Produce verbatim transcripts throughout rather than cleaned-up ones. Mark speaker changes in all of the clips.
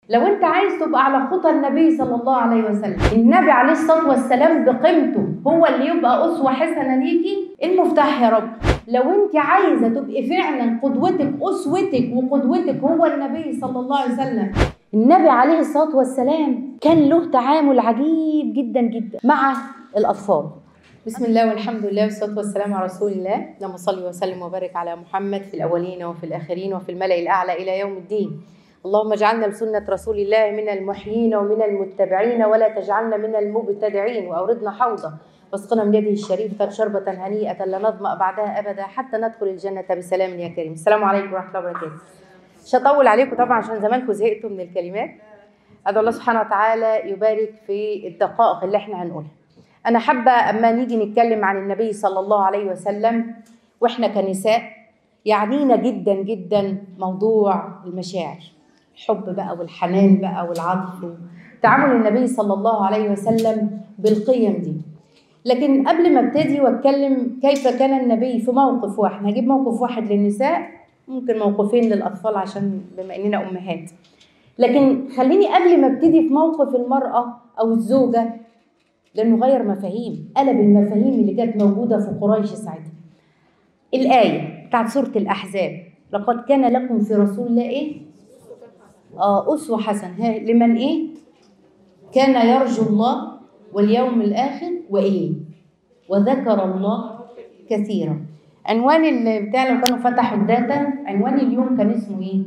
Speaker 1: لو انت عايز تبقى على خطى النبي صلى الله عليه وسلم، النبي عليه الصلاه والسلام بقيمته هو اللي يبقى اسوه حسنه ليكي، المفتاح يا رب. لو انت عايزه تبقي فعلا قدوتك اسوتك وقدوتك هو النبي صلى الله عليه وسلم، النبي عليه الصلاه والسلام كان له تعامل عجيب جدا جدا مع الاطفال. بسم الله والحمد لله والصلاه والسلام على رسول الله، اللهم صل وسلم وبارك على محمد في الاولين وفي الاخرين وفي الملأ الاعلى الى يوم الدين. اللهم اجعلنا لسنة رسول الله من المحيين ومن المتبعين، ولا تجعلنا من المبتدعين، وأوردنا حوضه واسقنا من يده الشريفة شربة هنيئة لا نظمأ بعدها أبدا حتى ندخل الجنة بسلام يا كريم. السلام عليكم ورحمة الله وبركاته. مش هطول عليكم طبعا عشان زمانكم زهقتوا من الكلمات. أدعو الله سبحانه وتعالى يبارك في الدقائق اللي احنا هنقولها. أنا حابة أما نيجي نتكلم عن النبي صلى الله عليه وسلم وإحنا كنساء، يعنينا جدا جدا موضوع المشاعر، الحب بقى والحنان بقى والعطف، تعامل النبي صلى الله عليه وسلم بالقيم دي. لكن قبل ما ابتدي واتكلم كيف كان النبي في موقف واحد، هجيب موقف واحد للنساء، ممكن موقفين للأطفال عشان بما إننا أمهات، لكن خليني قبل ما ابتدي في موقف المرأة أو الزوجة، لأنه غير مفاهيم، قلب المفاهيم اللي كانت موجودة في قريش ساعتها. الآية بتاعت سورة الأحزاب، لقد كان لكم في رسول الله إيه؟ آه أسوة حسنة. ها لمن إيه؟ كان يرجو الله واليوم الآخر وإيه؟ وذكر الله كثيرا. عنوان اللي بتاع لو كانوا فتحوا الداتا، عنوان اليوم كان اسمه إيه؟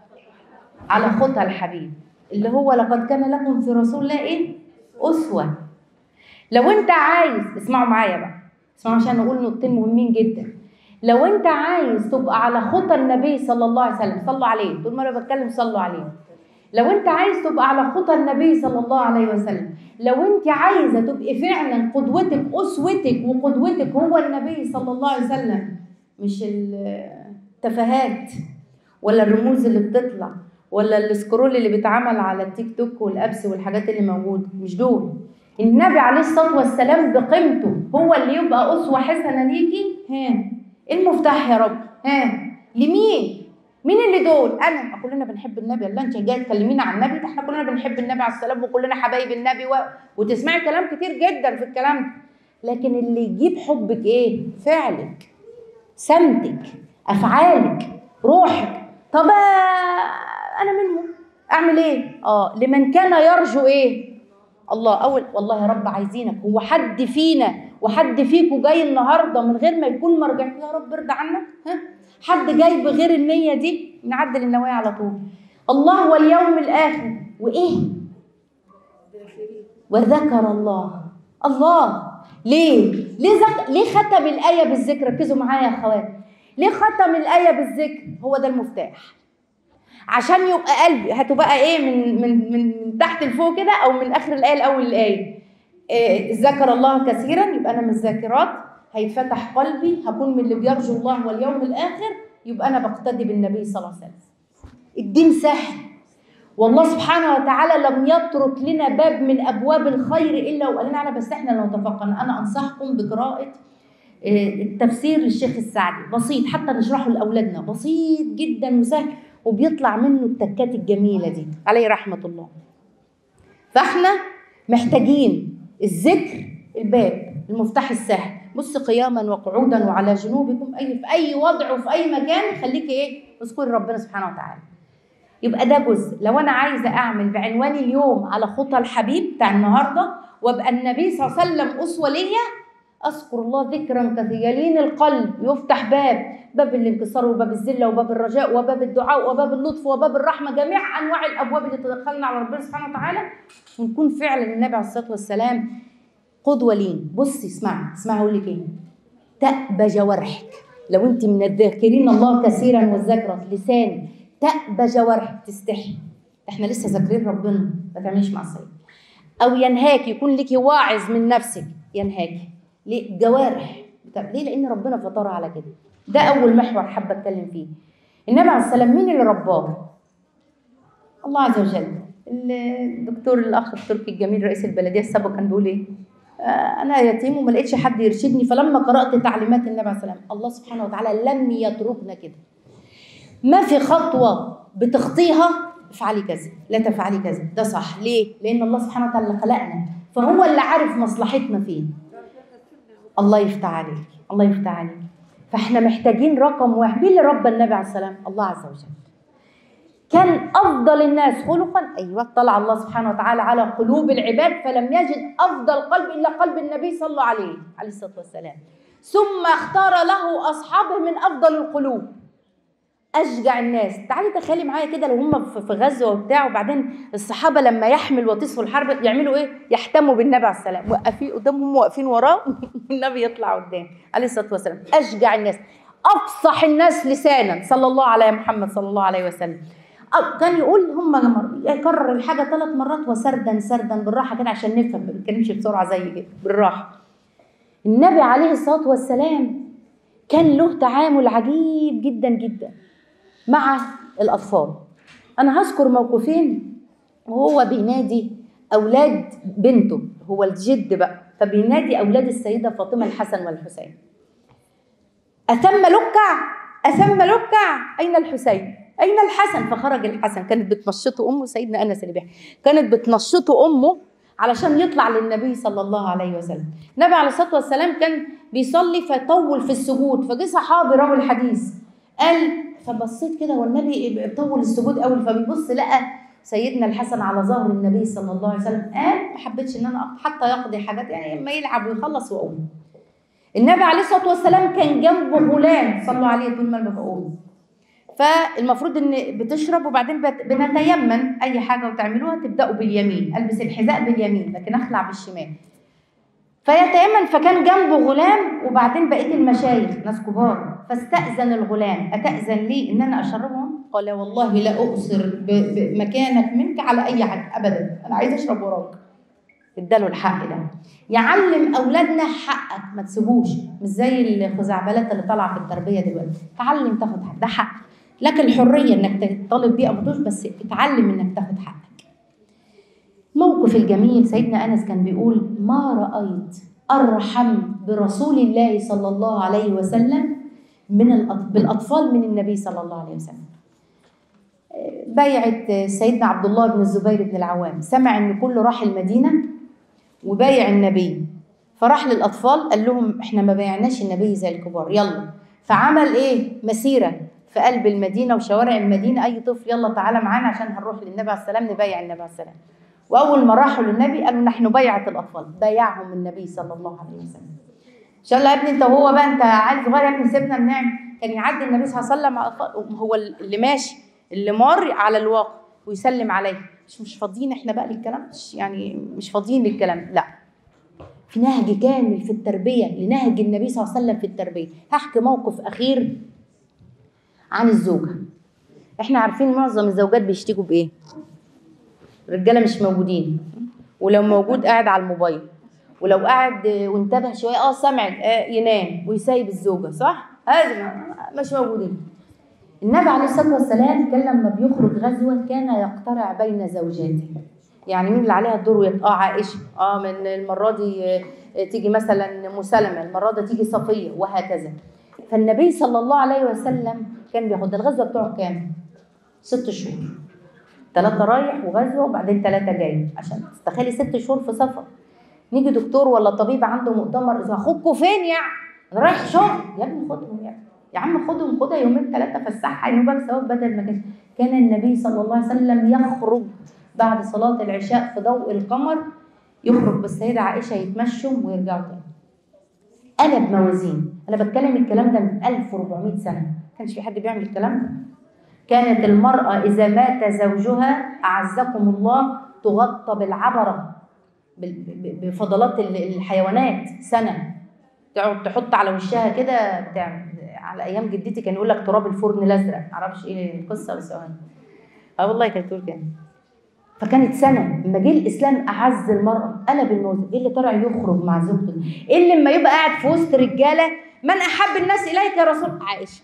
Speaker 1: على خطى الحبيب، اللي هو لقد كان لكم في رسول الله إيه؟ أسوة. لو أنت عايز، اسمعوا معايا بقى، اسمعوا عشان نقول نقطتين مهمين جدا. لو أنت عايز تبقى على خطى النبي صلى الله عليه وسلم، صلوا عليه، طول ما أنا بتكلم صلوا عليه. لو أنت عايز تبقى على خطى النبي صلى الله عليه وسلم، لو أنت عايزة تبقي فعلا قدوتك أسوتك وقدوتك هو النبي صلى الله عليه وسلم، مش التفاهات ولا الرموز اللي بتطلع ولا السكرول اللي بيتعمل على التيك توك والأبس والحاجات اللي موجودة، مش دول. النبي عليه الصلاة والسلام بقيمته هو اللي يبقى أسوة حسنة ليكي. ها المفتاح يا رب. ها لمين؟ مين اللي دول؟ انا كلنا بنحب النبي. الله انت جايه تكلمينا عن النبي؟ ده احنا كلنا بنحب النبي عليه السلام وكلنا حبايب النبي و... وتسمعي كلام كتير جدا في الكلام ده، لكن اللي يجيب حبك ايه؟ فعلك، سمتك، افعالك، روحك. طب انا منهم اعمل ايه؟ اه لمن كان يرجو ايه؟ الله. اول والله يا رب عايزينك. هو حد فينا وحد فيكم جاي النهارده من غير ما يكون مرجع يا رب ارضى عنك؟ ها حد جاي بغير النية دي؟ نعدل النوايا على طول. الله واليوم الآخر وإيه؟ وذكر الله. الله ليه؟ ليه, زك... ليه ختم الآية بالذكر؟ ركزوا معايا يا أخوات. ليه ختم الآية بالذكر؟ هو ده المفتاح. عشان يبقى قلبي هتبقى إيه من من من تحت لفوق كده، أو من آخر الآية لأول الآية. إيه ذكر الله كثيرا، يبقى أنا من الذاكرات، هيتفتح قلبي، هكون من اللي بيرجو الله واليوم الآخر، يبقى أنا بقتدي بالنبي صلى الله عليه وسلم. الدين سهل، والله سبحانه وتعالى لم يترك لنا باب من أبواب الخير إلا وقال لنا. بس إحنا لو اتفقنا، أنا أنصحكم بقراءة التفسير للشيخ السعدي، بسيط حتى نشرحه لأولادنا، بسيط جدا وسهل، وبيطلع منه التكات الجميلة دي عليه رحمة الله. فإحنا محتاجين الذكر، الباب، المفتاح السهل. بص قياما وقعودا وعلى جنوبكم، اي في اي وضع وفي اي مكان خليكي ايه؟ اذكري ربنا سبحانه وتعالى. يبقى ده جزء. لو انا عايزه اعمل بعنوان اليوم على خطى الحبيب بتاع النهارده، وابقى النبي صلى الله عليه وسلم اسوه ليا، اذكر الله ذكرا كثيرا يلين القلب، يفتح باب، باب الانكسار وباب الذله وباب الرجاء وباب الدعاء وباب اللطف وباب الرحمه، جميع انواع الابواب اللي تدخلنا على ربنا سبحانه وتعالى، ونكون فعلا النبي عليه الصلاه والسلام قدوة لين. بصي اسمعي اسمعي اقول لك ايه؟ تأبى جوارحك. لو انت من الذاكرين الله كثيرا والذاكرة لسان، تأبى جوارحك، تستحي. احنا لسه ذاكرين ربنا، ما تعمليش معصيه. او ينهاك، يكون لك واعظ من نفسك ينهاك. ليه؟ جوارح. ليه؟ لان ربنا فطرها على كده. ده اول محور حابه اتكلم فيه. النبي عليه السلام مين اللي رباه؟ الله عز وجل. الدكتور الاخ التركي الجميل رئيس البلديه السابق كان بيقول ايه؟ أنا يتيم وما لقيتش حد يرشدني، فلما قرأت تعليمات النبي عليه السلام، الله سبحانه وتعالى لم يتركنا كده. ما في خطوة بتخطيها افعلي كذا، لا تفعلي كذا، ده صح. ليه؟ لان الله سبحانه وتعالى خلقنا، فهو اللي عارف مصلحتنا فين. الله يفتح عليك، الله يفتح عليك. فاحنا محتاجين رقم واحد. مين اللي ربى النبي عليه السلام؟ الله عز وجل. كان افضل الناس خلقا، ايوه، طلع الله سبحانه وتعالى على قلوب العباد فلم يجد افضل قلب الا قلب النبي صلى الله عليه عليه الصلاه والسلام. ثم اختار له اصحابه من افضل القلوب، اشجع الناس. تعالي تخيلي معايا كده، لو هم في غزوه وبتاع، وبعدين الصحابه لما يحمل وتصفوا الحرب يعملوا ايه؟ يحتموا بالنبي عليه السلام، واقفين قدامهم واقفين وراه والنبي يطلع قدام عليه الصلاه والسلام. اشجع الناس، افصح الناس لسانا، صلى الله على محمد صلى الله عليه وسلم. كان يقول هم يكرر الحاجه ثلاث مرات وسردا سردا بالراحه كده عشان نفهم، ما بنتكلمش بسرعه زي كده، بالراحه. النبي عليه الصلاه والسلام كان له تعامل عجيب جدا جدا مع الأطفال. أنا هذكر موقفين وهو بينادي أولاد بنته، هو الجد بقى، فبينادي أولاد السيدة فاطمة الحسن والحسين. أثم لكع أثم لكع أين الحسين؟ أين الحسن؟ فخرج الحسن، كانت بتنشطه أمه، سيدنا أنس اللي بيحكي، كانت بتنشطه أمه علشان يطلع للنبي صلى الله عليه وسلم. النبي عليه الصلاة والسلام كان بيصلي فطول في السجود، فجه صحابي راوي الحديث قال، فبصيت كده والنبي طول السجود قوي، فبيبص لقى سيدنا الحسن على ظهر النبي صلى الله عليه وسلم. قال ما حبيتش ان انا حتى يقضي حاجات، يعني لما يلعب ويخلص واقوم. النبي عليه الصلاه والسلام كان جنبه غلام، صلوا عليه طول ما انا بقوم. فالمفروض ان بتشرب وبعدين بنتيمن اي حاجه وتعملوها تبداوا باليمين، البس الحذاء باليمين لكن اخلع بالشمال. فيتيمن، فكان جنبه غلام وبعدين بقيه المشايخ ناس كبار، فاستأذن الغلام، أتأذن لي إن أنا أشربهم؟ قال والله لا أؤثر بمكانك منك على أي حد أبدا، أنا عايز أشرب وراك. اداله الحق ده. يعلم أولادنا حقك، ما تسيبوش، مش زي الخزعبلات اللي طالعة في التربية دلوقتي. تعلم تاخد حق، ده حق لك الحرية إنك تطالب بيه أو ما، بس اتعلم إنك تاخد حقك. موقف الجميل، سيدنا أنس كان بيقول ما رأيت أرحم برسول الله صلى الله عليه وسلم من بالأطفال من النبي صلى الله عليه وسلم. بايعة سيدنا عبد الله بن الزبير بن العوام، سمع إن كله راح المدينة وبايع النبي، فراح للأطفال قال لهم إحنا ما بايعناش النبي زي الكبار، يلا. فعمل إيه؟ مسيرة في قلب المدينة وشوارع المدينة، أي طفل يلا تعالى معانا عشان هنروح للنبي عليه السلام نبايع النبي عليه السلام. وأول ما راحوا للنبي قالوا نحن بيعة الأطفال، بايعهم النبي صلى الله عليه وسلم. إن شاء الله يا ابني أنت وهو بقى، أنت عيل صغير يا ابني سيبنا بنعمل. كان يعدي النبي صلى الله عليه وسلم على الأطفال، هو اللي ماشي اللي مر على الواقع ويسلم عليه. مش مش فاضيين إحنا بقى للكلام، مش يعني مش فاضيين للكلام، لا. في نهج كامل في التربية لنهج النبي صلى الله عليه وسلم في التربية. هحكي موقف أخير عن الزوجة. إحنا عارفين معظم الزوجات بيشتكوا بإيه؟ الرجالة مش موجودين، ولو موجود قاعد على الموبايل، ولو قاعد وانتبه شويه اه سمعت آه ينام ويسايب الزوجه، صح؟ هذا مش موجودين. النبي عليه الصلاه والسلام كان لما بيخرج غزوه كان يقترع بين زوجاته، يعني مين اللي عليها الدور؟ اه عائشه، اه من المره دي تيجي مثلا مسلمه، المره دي تيجي صفيه، وهكذا. فالنبي صلى الله عليه وسلم كان بياخد الغزوه بتوعه كام؟ ست شهور، ثلاثة رايح وغزوة وبعدين ثلاثة جاي، عشان تستخيلي ست شهور في سفر. نيجي دكتور ولا طبيب عنده مؤتمر، اخوكوا فين يعني؟ انا رايح شغل. يا ابني خدهم يعني. يا عم خدهم، خدها يومين ثلاثة فسحها ينوبك ثواب بدل ما كان. كان النبي صلى الله عليه وسلم يخرج بعد صلاة العشاء في ضوء القمر، يخرج بالسيدة عائشة يتمشوا ويرجعوا تاني. أنا بموازين، أنا بتكلم الكلام ده من ألف وأربعمائة سنة، ما كانش في حد بيعمل الكلام ده. كانت المرأة إذا مات زوجها أعزكم الله تغطى بالعبرة بفضلات الحيوانات سنة، تقعد تحط على وشها كده بتاع. على أيام جدتي كان يقول لك تراب الفرن الأزرق، معرفش إيه القصة بس ثواني. أه والله كانت تقول كده. فكانت سنة. لما جه الإسلام أعز المرأة قلب الموضوع. إيه اللي طلع يخرج مع زوجته؟ إيه اللي لما يبقى قاعد في وسط رجالة؟ من أحب الناس إليك يا رسول؟ عائشة.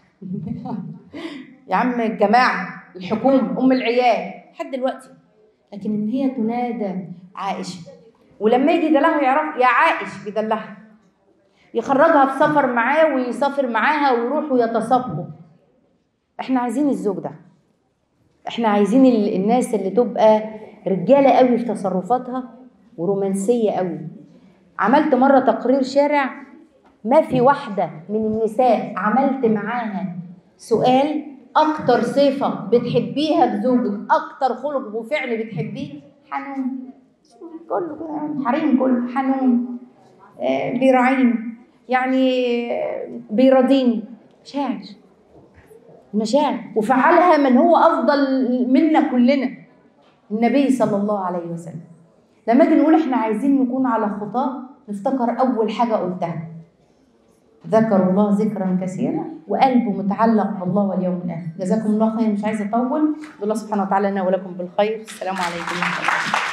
Speaker 1: يا عم الجماعة، الحكومة، أم العيال لحد دلوقتي، لكن إن هي تنادى عائشة. ولما يجي دلعها يعرف يا عائش بيدلعها، يخرجها في سفر معاه ويسافر معاها ويروحوا يتصابوا. احنا عايزين الزوج ده. احنا عايزين الناس اللي تبقى رجاله قوي في تصرفاتها ورومانسيه قوي. عملت مره تقرير شارع، ما في واحده من النساء عملت معاها سؤال اكتر صفه بتحبيها في زوجك، اكتر خلق وفعل بتحبيه، حنون. كله كده حريم، كله حنون، آه بيراعيني، يعني آه بيراضيني. مشاعر المشاعر، وفعلها من هو افضل منا كلنا، النبي صلى الله عليه وسلم. لما اجي نقول احنا عايزين نكون على خطاه، نفتكر اول حاجه قلتها، ذكر الله ذكرا كثيرا وقلبه متعلق بالله واليوم الاخر. جزاكم الله خير، مش عايزه اطول. الله سبحانه وتعالى لنا ولكم بالخير. السلام عليكم ورحمه الله.